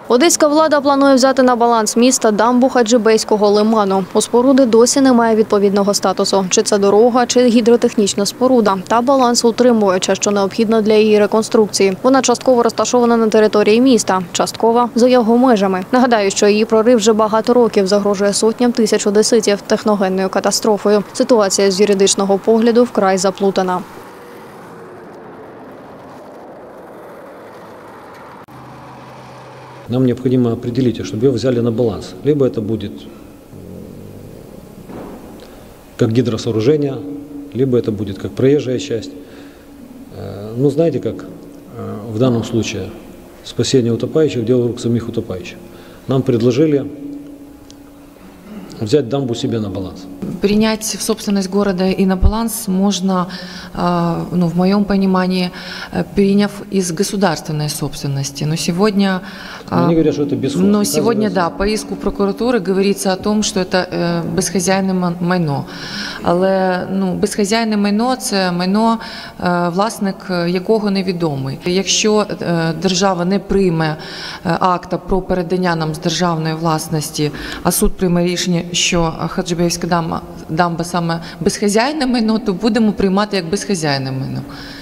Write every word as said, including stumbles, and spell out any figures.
Одеська влада планує взяти на баланс міста дамбу Хаджибейського лиману. У споруди досі немає відповідного статусу. Чи це дорога, чи гідротехнічна споруда. Та баланс утримуюча, що необхідно для її реконструкції. Вона частково розташована на території міста, частково за його межами. Нагадаю, що її прорив вже багато років загрожує сотням тисяч одеситів техногенною катастрофою. Ситуація з юридичного погляду вкрай заплутана. Нам необходимо определить, чтобы ее взяли на баланс. Либо это будет как гидросооружение, либо это будет как проезжая часть. Ну, знаете, как в данном случае спасение утопающих – дело рук самих утопающих. Нам предложили взять дамбу себе на баланс. Принять в собственность города и на баланс можно, ну, в моем понимании, переняв из государственной собственности. Но сегодня, но они говорят, что это бесхоз. но сегодня, да, по иску прокуратуры говорится о том, что это безхазяйне майно. Але, ну, безхазяйне майно – це майно, власник якого невідомий. Якщо держава не прийме акта про передання нам з державної власності, а суд прийме рішення, що Хаджибейська дамба, дамба саме безхазяйне майно, то будемо приймати як безхазяйне майно.